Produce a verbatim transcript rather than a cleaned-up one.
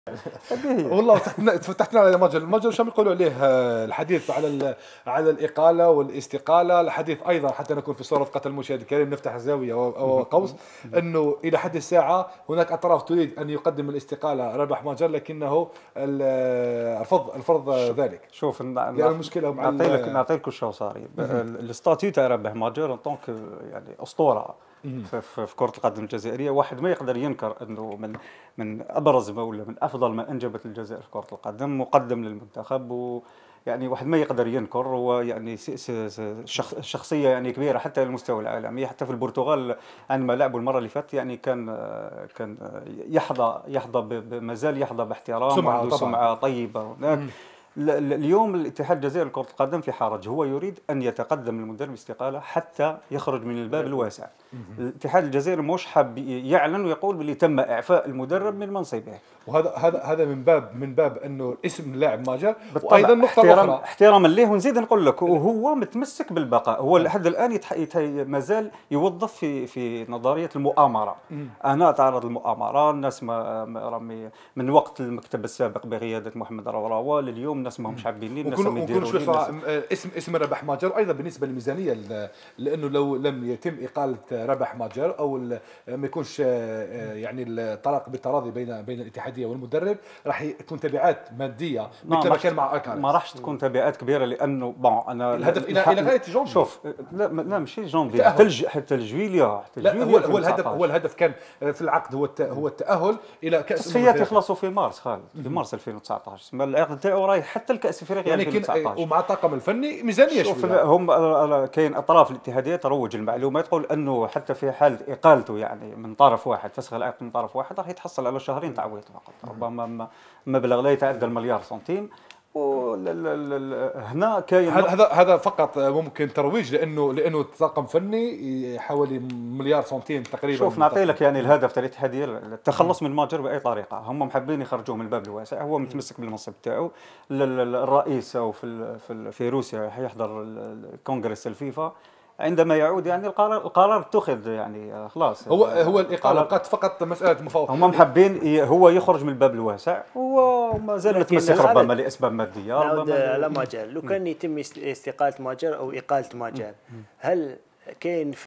والله فتحنا فتحنا على مجال المجال شو يقولوا عليه آه، الحديث على ال- على الإقالة والاستقالة، الحديث أيضا حتى نكون في صورة قتل المشاهد الكريم نفتح زاوية أو أو قوس أنه إلى حد الساعة هناك أطراف تريد أن يقدم الاستقالة رابح مجر، لكنه ال- الفض الفرض ذلك شوف نع- لأن نع- المشكلة مع نعطي لك ال- نعطي لك شو صار. الستاتيو تاع رابح ماجور ان طونك يعني اسطوره في, في, في كره القدم الجزائريه. واحد ما يقدر ينكر انه من من ابرز ما ولا من افضل ما انجبت الجزائر في كره القدم، مقدم للمنتخب، و يعني واحد ما يقدر ينكر. هو يعني س- س- س- شخ- شخصيه يعني كبيره حتى على المستوى العالمي. حتى في البرتغال عندما لعبوا المره اللي فاتت يعني كان كان يحظى يحظى ب- ب- ما زال يحظى باحترام، سمعة وعنده طبعا. سمعه طيبه هناك. ل- ل- اليوم الاتحاد الجزائري لكرة القدم في حرج، هو يريد أن يتقدم المدرب استقالة حتى يخرج من الباب الواسع. الاتحاد الجزائري مش حاب يعلن ويقول باللي تم إعفاء المدرب من منصبه. وهذا هذا هذا من باب من باب انه اسم اللاعب ما جاء، بالطبع وايضا النقطه احترام الاخرى احتراما ليه، ونزيد نقول لك وهو متمسك بالبقاء. هو لحد الان يتح... يتح... ما زال يوظف في في نظريه المؤامره. انا اتعرض للمؤامره، الناس ما ما- رامي من وقت المكتب السابق بقياده محمد روراوا لليوم الناس ما همش عابيني، الناس وكل ما وكل يديروا شوي لي صراحة الناس. م- اسم اسم ربح ماجر ايضا بالنسبه للميزانيه ل- لانه لو لم يتم اقاله ربح ماجر او ال- ما يكونش آه، يعني الطلاق بالتراضي بين بين الاتحاديه والمدرب، راح يكون تبعات ماديه مثل ما كان مع اكان. ما راحش تكون تبعات كبيره، لانه بون انا الهدف الى الى غايه جونفي. شوف لا لا ماشي جونفي، تأهل. حتى الج- حتى الجويليا حتى لا هو الجويليا هو الهدف ألفين هو الهدف كان في العقد هو الت- هو التاهل الى كاس أمم التصفيات أفريقيا. يخلصوا في مارس خالد، في مارس ألفين وتسعطاش. ما العقد تاعو رايح حتى الكاس افريقيا يعني كن ألفين وتسعطاش. ومع الطاقم الفني ميزانيه شوف شويه. هم ال- ال- كاين اطراف الاتحاديه تروج المعلومه تقول انه حتى في حاله اقالته يعني من طرف واحد، فسخ العقد من طرف واحد، راح يتحصل على شهرين تعويض فقط، ربما م- مبلغ لا يتعدى المليار سنتيم. وهنا كاين هذا هذا هذا فقط ممكن ترويج، لانه لانه طاقم فني حوالي مليار سنتيم تقريبا. شوف نعطي لك يعني الهدف تاع الاتحاديه التخلص من ماجر باي طريقه. هم محبين يخرجوه من الباب الواسع، هو متمسك بالمنصب تاعو. الرئيس او في ال- في ال- في روسيا حيحضر ال- الكونغرس الفيفا. عندما يعود يعني القرار القرار اتخذ يعني خلاص. هو هو الاقاله القرار- بقت فقط مساله مفاوضات. هم محبين ي- هو يخرج من الباب الواسع، وما زال لكن متمسك هذا- ربما لاسباب ماديه نعود ربما. على ماجر. لو كان يتم است- استقالة ماجر أو إقالة ماجر، هل كاين